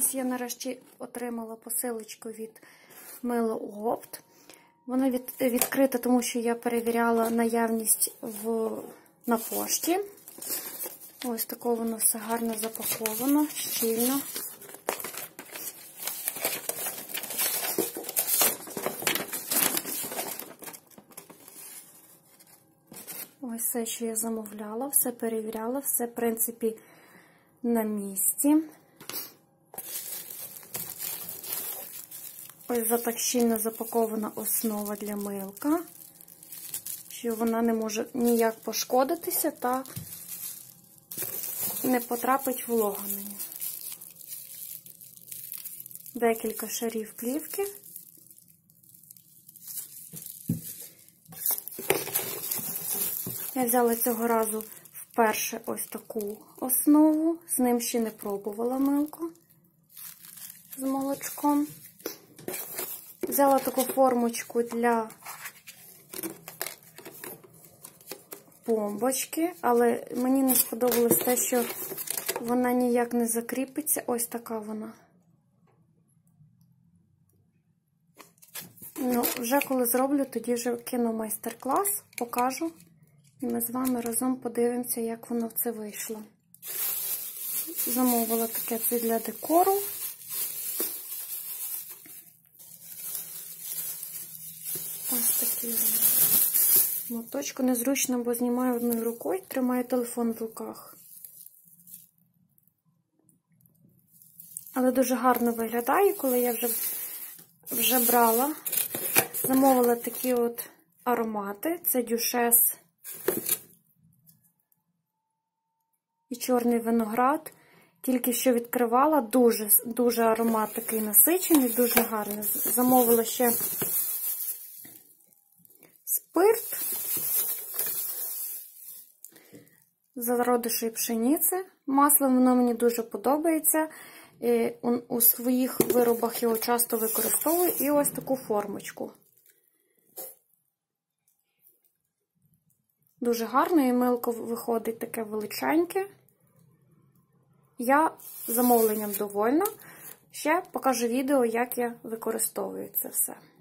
Ось я нарешті отримала посилочку від Мило Опт. Вона відкрита, тому що я перевіряла наявність на пошті. Ось таке воно все гарно запаковано, щільно. Ось все, що я замовляла, все перевіряла, все, в принципі, на місці. Ось так щільно запакована основа для милка, що вона не може ніяк пошкодитися та не потрапить волога на нього. Декілька шарів плівки. Я взяла цього разу вперше ось таку основу, з ним ще не пробувала милко з молочком. Взяла таку формочку для бомбочки, але мені не сподобалось те, що вона ніяк не закріпиться. Ось така вона. Ну, вже коли зроблю, тоді вже кину майстер-клас, покажу. І ми з вами разом подивимося, як воно в це вийшло. Замовила таке це для декору. Ось такий моточку. Незручно, бо знімаю одною рукою, тримаю телефон в руках. Але дуже гарно виглядає, коли я вже брала. Замовила такі от аромати. Це дюшес і чорний виноград. Тільки що відкривала, дуже аромат такий насичений, дуже гарний. Замовила ще спирт з зародишої пшениці. Масло, воно мені дуже подобається. У своїх виробах його часто використовую. І ось таку формочку. Дуже гарно, і милко виходить таке величеньке. Я замовленням довольна. Ще покажу відео, як я використовую це все.